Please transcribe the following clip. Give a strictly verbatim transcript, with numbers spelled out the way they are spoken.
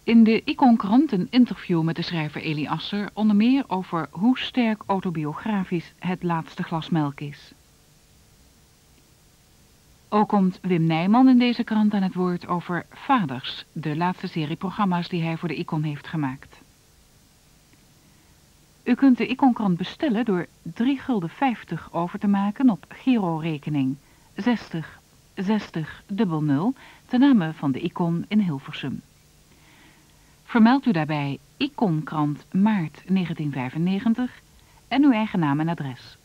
In de Iconkrant een interview met de schrijver Eli Asser, onder meer over hoe sterk autobiografisch Het laatste glas melk is. Ook komt Wim Nijman in deze krant aan het woord over Vaders, de laatste serie programma's die hij voor de Icon heeft gemaakt. U kunt de Iconkrant bestellen door drie gulden vijftig over te maken op Giro-rekening zestig zestig nul nul ten name van de Icon in Hilversum. Vermeld u daarbij Iconkrant maart negentien vijfennegentig en uw eigen naam en adres.